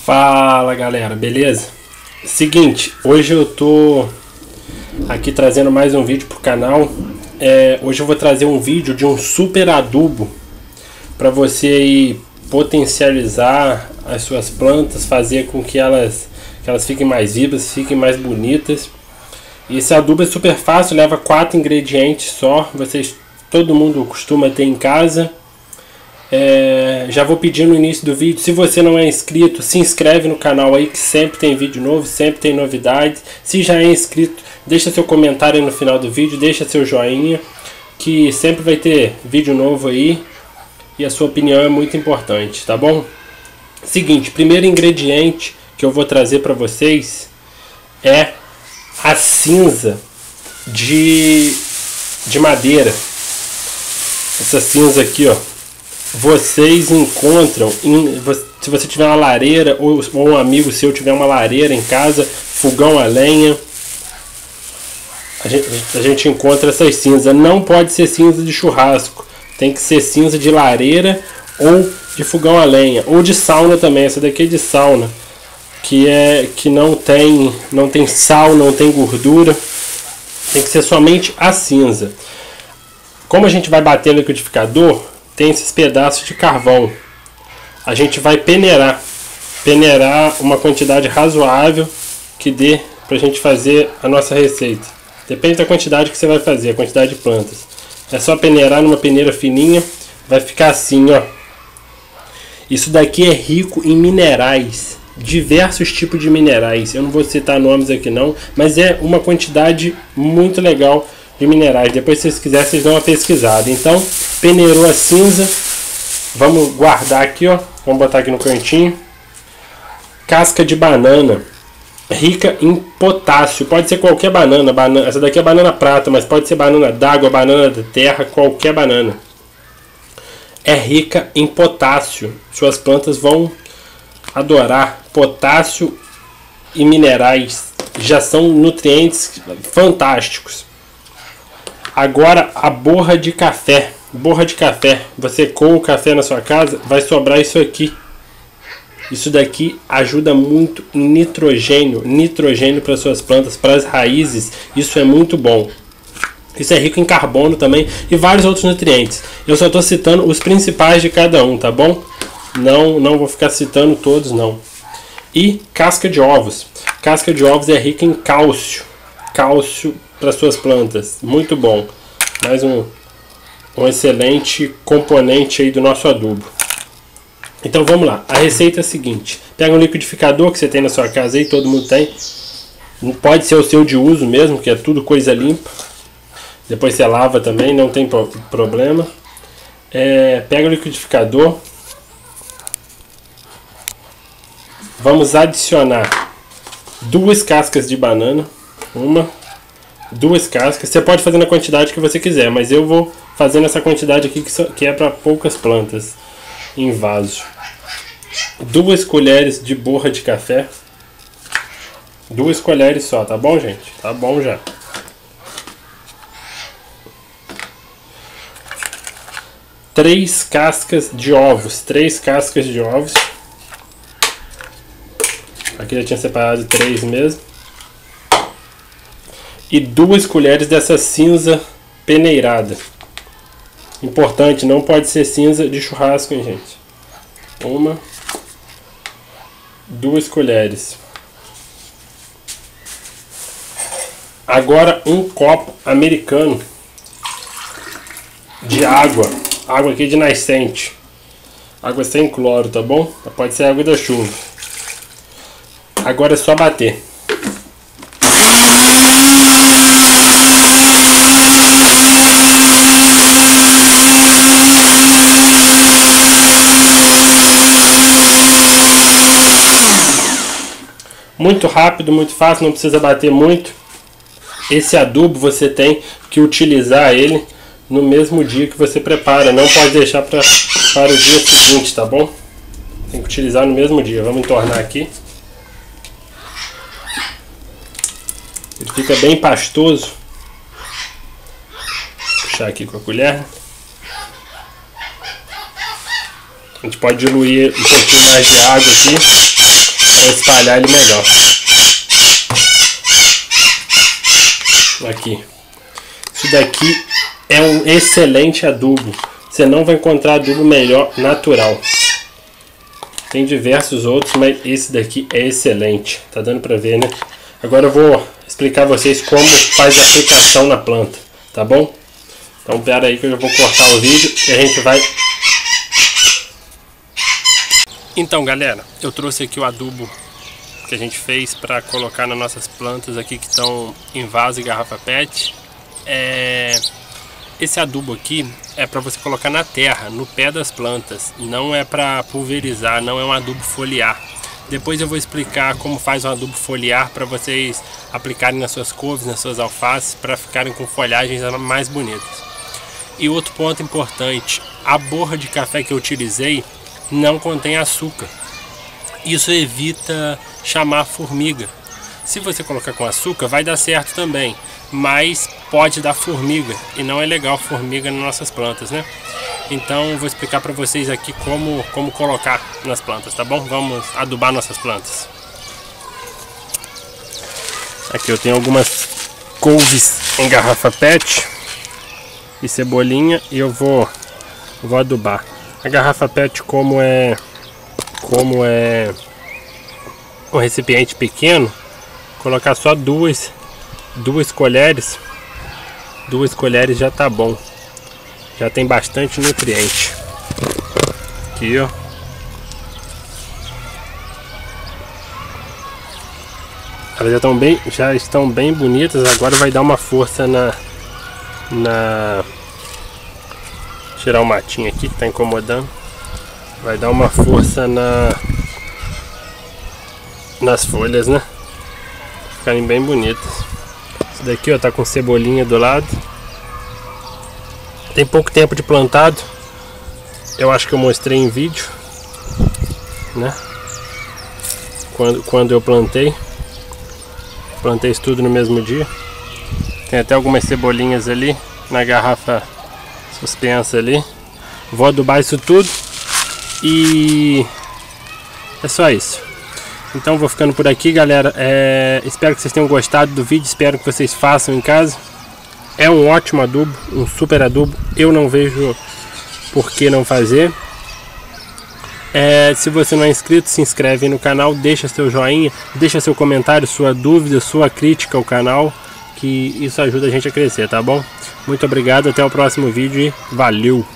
Fala galera, beleza? Seguinte, hoje eu tô aqui trazendo mais um vídeo pro canal. Hoje eu vou trazer um vídeo de um super adubo para você aí potencializar as suas plantas, fazer com que elas fiquem mais vivas, fiquem mais bonitas. E esse adubo é super fácil, leva 4 ingredientes só, todo mundo costuma ter em casa. Já vou pedir no início do vídeo, se você não é inscrito, se inscreve no canal aí que sempre tem vídeo novo, sempre tem novidades. Se já é inscrito, deixa seu comentário aí no final do vídeo, deixa seu joinha, que sempre vai ter vídeo novo aí e a sua opinião é muito importante, tá bom? Seguinte, primeiro ingrediente que eu vou trazer para vocês é a cinza de madeira. Essa cinza aqui, ó, vocês encontram se você tiver uma lareira ou um amigo seu tiver uma lareira em casa, fogão a lenha, a gente encontra essas cinzas. Não pode ser cinza de churrasco, tem que ser cinza de lareira ou de fogão a lenha, ou de sauna também. Essa daqui é de sauna, que não tem sal, não tem gordura, tem que ser somente a cinza. Como a gente vai bater no liquidificador, tem esses pedaços de carvão. A gente vai peneirar uma quantidade razoável que dê pra gente fazer a nossa receita. Depende da quantidade que você vai fazer, a quantidade de plantas. É só peneirar numa peneira fininha, vai ficar assim, ó. Isso daqui é rico em minerais, diversos tipos de minerais. Eu não vou citar nomes aqui não, mas é uma quantidade muito legal de minerais. Depois, se vocês quiserem, vocês dão uma pesquisada. Então, peneirou a cinza, vamos guardar aqui, ó. Vamos botar aqui no cantinho. Casca de banana, rica em potássio. Pode ser qualquer banana. Essa daqui é banana prata, mas pode ser banana d'água, banana da terra, qualquer banana. É rica em potássio. Suas plantas vão adorar. Potássio e minerais já são nutrientes fantásticos. Agora a borra de café. Borra de café. Você coa o café na sua casa, vai sobrar isso aqui. Isso daqui ajuda muito em nitrogênio. Nitrogênio para suas plantas, para as raízes. Isso é muito bom. Isso é rico em carbono também e vários outros nutrientes. Eu só estou citando os principais de cada um, tá bom? Não vou ficar citando todos, não. E casca de ovos. Casca de ovos é rica em cálcio. Cálcio para suas plantas, muito bom. Mais um excelente componente aí do nosso adubo. Então vamos lá, a receita é a seguinte: pega um liquidificador que você tem na sua casa aí, todo mundo tem, pode ser o seu de uso mesmo, que é tudo coisa limpa, depois você lava também, não tem problema. Pega o liquidificador, vamos adicionar 2 cascas de banana, 2 cascas. Você pode fazer na quantidade que você quiser, mas eu vou fazer nessa quantidade aqui que é para poucas plantas em vaso. 2 colheres de borra de café. 2 colheres só, tá bom, gente? Tá bom já. Três cascas de ovos. 3 cascas de ovos. Aqui já tinha separado 3 mesmo. E 2 colheres dessa cinza peneirada. Importante, não pode ser cinza de churrasco, hein, gente? 2 colheres. Agora 1 copo americano de água. Água aqui de nascente. Água sem cloro, tá bom? Pode ser água da chuva. Agora é só bater. Muito rápido, muito fácil, não precisa bater muito. Esse adubo você tem que utilizar ele no mesmo dia que você prepara. Não pode deixar para o dia seguinte, tá bom? Tem que utilizar no mesmo dia. Vamos entornar aqui. Ele fica bem pastoso. Vou puxar aqui com a colher. A gente pode diluir um pouquinho mais de água aqui. para espalhar ele melhor. Aqui. Isso daqui é um excelente adubo. Você não vai encontrar adubo melhor natural. Tem diversos outros, mas esse daqui é excelente. Tá dando pra ver, né? Agora eu vou explicar a vocês como faz a aplicação na planta, tá bom? Então pera aí que eu já vou cortar o vídeo e a gente vai... Então galera, eu trouxe aqui o adubo que a gente fez para colocar nas nossas plantas aqui que estão em vaso e garrafa PET. Esse adubo aqui é para você colocar na terra, no pé das plantas, não é para pulverizar, não é um adubo foliar. Depois eu vou explicar como faz um adubo foliar para vocês aplicarem nas suas couves, nas suas alfaces, para ficarem com folhagens mais bonitas. E outro ponto importante, a borra de café que eu utilizei não contém açúcar. Isso evita chamar formiga. Se você colocar com açúcar vai dar certo também, mas pode dar formiga e não é legal formiga nas nossas plantas, né? Então eu vou explicar para vocês aqui como colocar nas plantas, tá bom? Vamos adubar nossas plantas. Aqui eu tenho algumas couves em garrafa PET e cebolinha e eu vou adubar. A garrafa PET, como é um recipiente pequeno, colocar só duas colheres. 2 colheres já tá bom. Já tem bastante nutriente. Aqui, ó. Elas já estão bem bonitas. Agora vai dar uma força tirar o matinho aqui que tá incomodando. Vai dar uma força nas folhas, né? Ficarem bem bonitas. Isso daqui, ó, tá com cebolinha do lado. Tem pouco tempo de plantado. Eu acho que eu mostrei em vídeo, né? Quando eu plantei isso tudo no mesmo dia. Tem até algumas cebolinhas ali na garrafa suspensa ali. Vou adubar isso tudo e é só isso. Então vou ficando por aqui, galera. Espero que vocês tenham gostado do vídeo. Espero que vocês façam em casa. É um ótimo adubo, um super adubo. Eu não vejo por que não fazer. Se você não é inscrito, se inscreve aí no canal, deixa seu joinha, deixa seu comentário, sua dúvida, sua crítica ao canal, que isso ajuda a gente a crescer, tá bom? Muito obrigado, até o próximo vídeo e valeu!